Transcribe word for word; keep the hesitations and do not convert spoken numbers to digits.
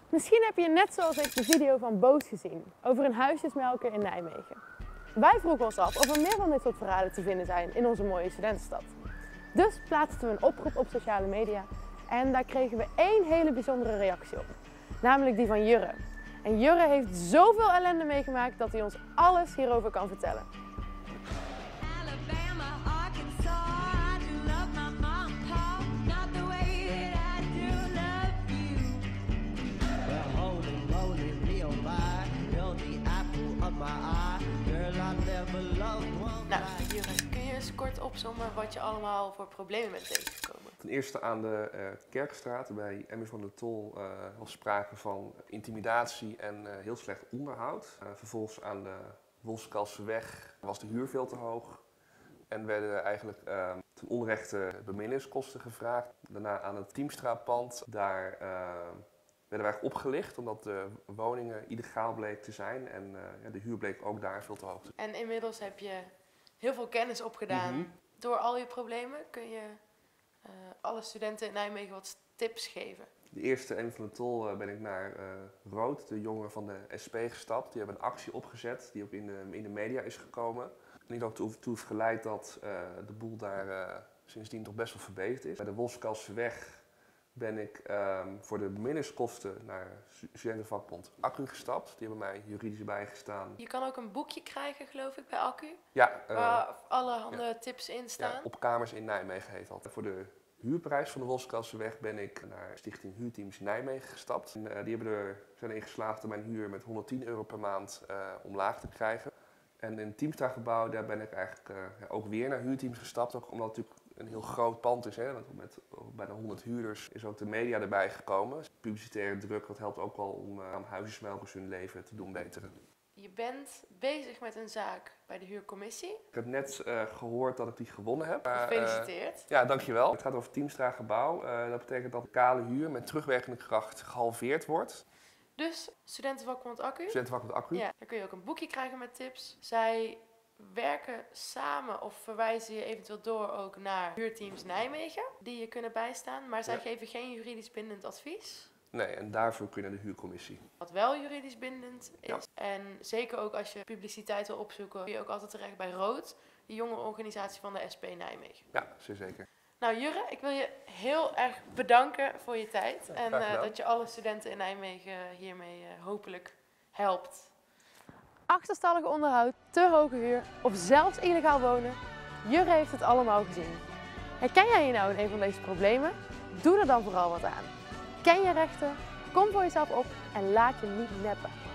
Misschien heb je net zoals ik de video van Boos gezien over een huisjesmelker in Nijmegen. Wij vroegen ons af of er meer van dit soort verhalen te vinden zijn in onze mooie studentenstad. Dus plaatsten we een oproep op sociale media en daar kregen we één hele bijzondere reactie op. Namelijk die van Jurre. En Jurre heeft zoveel ellende meegemaakt dat hij ons alles hierover kan vertellen. Nou, Jurre, kun je eens kort opzommen wat je allemaal voor problemen bent tegengekomen? Ten eerste aan de uh, Kerkstraat bij Emmy van der Tol uh, was sprake van intimidatie en uh, heel slecht onderhoud. Uh, vervolgens aan de Wolfskalseweg was de huur veel te hoog en werden eigenlijk uh, ten onrechte beminningskosten gevraagd. Daarna aan het Teamstra-pand, daar uh, werden wij opgelicht omdat de woningen illegaal bleken te zijn en uh, ja, de huur bleek ook daar veel te hoog. En inmiddels heb je heel veel kennis opgedaan. Mm-hmm. Door al je problemen kun je uh, alle studenten in Nijmegen wat tips geven. De eerste Emmy van der Tol uh, ben ik naar uh, Rood, de jongeren van de S P, gestapt. Die hebben een actie opgezet die ook in de, in de media is gekomen. En die ook toe heeft geleid dat uh, de boel daar uh, sindsdien toch best wel verbeterd is. Bij de Wolfskalseweg ben ik um, voor de beminningskosten naar studentenvakbond Accu gestapt. Die hebben mij juridisch bijgestaan. Je kan ook een boekje krijgen, geloof ik, bij Accu. Ja. Uh, waar allerhande ja. tips in staan. Ja, op kamers in Nijmegen heet dat. Voor de huurprijs van de Wolfskalseweg ben ik naar Stichting Huurteams Nijmegen gestapt. En, uh, die hebben er, zijn erin geslaagd om mijn huur met honderdtien euro per maand uh, omlaag te krijgen. En in het Teamstra-gebouw, daar ben ik eigenlijk uh, ja, ook weer naar huurteams gestapt. Ook omdat het natuurlijk een heel groot pand is. Hè? Met bijna honderd huurders is ook de media erbij gekomen. Publicitaire druk, dat helpt ook wel om uh, huisjesmelkers hun leven te doen beteren. Je bent bezig met een zaak bij de huurcommissie. Ik heb net uh, gehoord dat ik die gewonnen heb. Gefeliciteerd. Uh, ja, dankjewel. Het gaat over het Teamstra-gebouw. Uh, dat betekent dat de kale huur met terugwerkende kracht gehalveerd wordt. Dus studentenvakbond Accu. Studentenvakbond Accu. Ja, dan kun je ook een boekje krijgen met tips. Zij werken samen of verwijzen je eventueel door ook naar huurteams Nijmegen, die je kunnen bijstaan. Maar zij ja. geven geen juridisch bindend advies. Nee, en daarvoor kun je naar de huurcommissie. Wat wel juridisch bindend is. Ja. En zeker ook als je publiciteit wil opzoeken, kun je ook altijd terecht bij Rood, de jonge organisatie van de S P Nijmegen. Ja, zeer zeker. Nou Jurre, ik wil je heel erg bedanken voor je tijd. Ja, en uh, dat je alle studenten in Nijmegen hiermee uh, hopelijk helpt. Achterstallig onderhoud, te hoge huur of zelfs illegaal wonen. Jurre heeft het allemaal gezien. Herken jij je nou in een van deze problemen? Doe er dan vooral wat aan. Ken je rechten, kom voor jezelf op en laat je niet neppen.